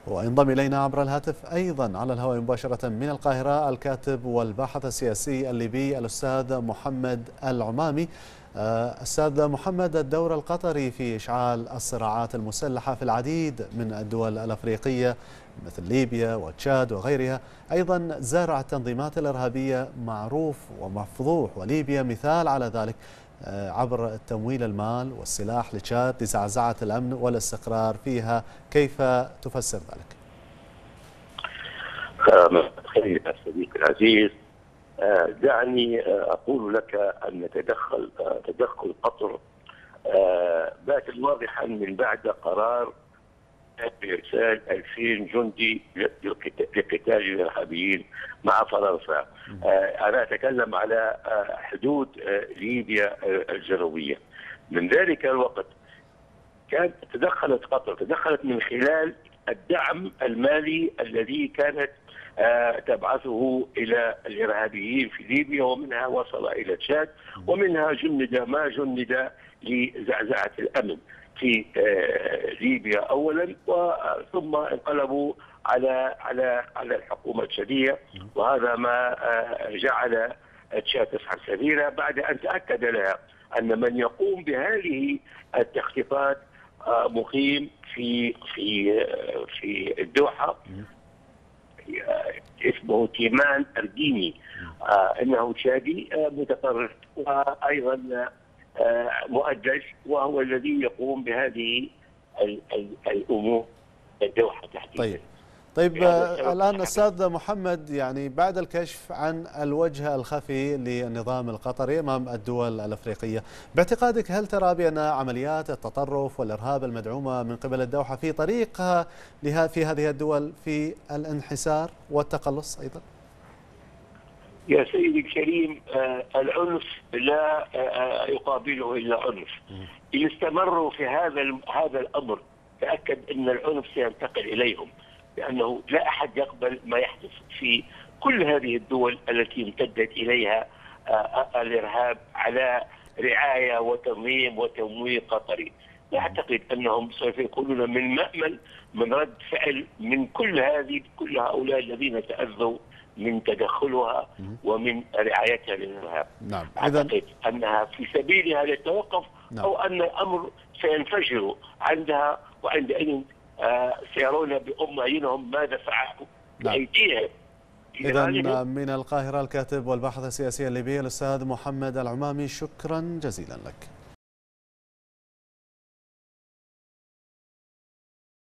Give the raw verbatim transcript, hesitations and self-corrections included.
وينضم إلينا عبر الهاتف أيضا على الهواء مباشرة من القاهرة الكاتب والباحث السياسي الليبي الأستاذ محمد العمامي. أستاذ محمد، الدور القطري في إشعال الصراعات المسلحة في العديد من الدول الأفريقية مثل ليبيا وتشاد وغيرها، أيضا زرع التنظيمات الإرهابية معروف ومفضوح، وليبيا مثال على ذلك عبر تمويل المال والسلاح لتشاد لزعزعة الأمن والاستقرار فيها. كيف تفسر ذلك؟ خير صديقي العزيز، دعني أقول لك أن تدخل تدخل قطر بات واضحا من بعد قرار بإرسال ألفين جندي لقتال الإرهابيين مع فرنسا. أنا أتكلم على حدود ليبيا الجنوبية. من ذلك الوقت كانت تدخلت قطر، تدخلت من خلال الدعم المالي الذي كانت تبعثه إلى الإرهابيين في ليبيا، ومنها وصل إلى تشاد، ومنها جند ما جند لزعزعة الأمن في ليبيا أولا، ثم انقلبوا على على على الحكومة التشادية، وهذا ما جعل تشاد تسعى سبيلا بعد أن تأكد لها أن من يقوم بهذه التخطيطات مقيم في في في الدوحة، اسمه تيمان أرديني، انه تشادي متطرف وايضا مؤجج، وهو الذي يقوم بهذه الامور الدوحة تحديدا. طيب طيب الآن أستاذ محمد، يعني بعد الكشف عن الوجه الخفي للنظام القطري أمام الدول الأفريقية، باعتقادك هل ترى بأن عمليات التطرف والإرهاب المدعومة من قبل الدوحة في طريقها في هذه الدول في الانحسار والتقلص أيضا؟ يا سيدي الكريم، العنف لا يقابله إلا عنف. إن استمروا في هذا هذا الأمر تأكد أن العنف سينتقل إليهم، لأنه لا أحد يقبل ما يحدث في كل هذه الدول التي امتدت إليها الإرهاب على رعاية وتنظيم وتمويل قطري. لا أعتقد أنهم سوف يكونون من مأمن من رد فعل من كل هذه كل هؤلاء الذين تأذوا من تدخلها ومن رعايتها للإرهاب. نعم. أعتقد أنها في سبيلها للتوقف، نعم. أو أن الأمر سينفجر عندها، وعندئذ آه سيرون بأم عينهم ماذا فعلوا بأيديهم. إذا من القاهرة الكاتب والباحث السياسي الليبي الأستاذ محمد العمامي، شكرا جزيلا لك.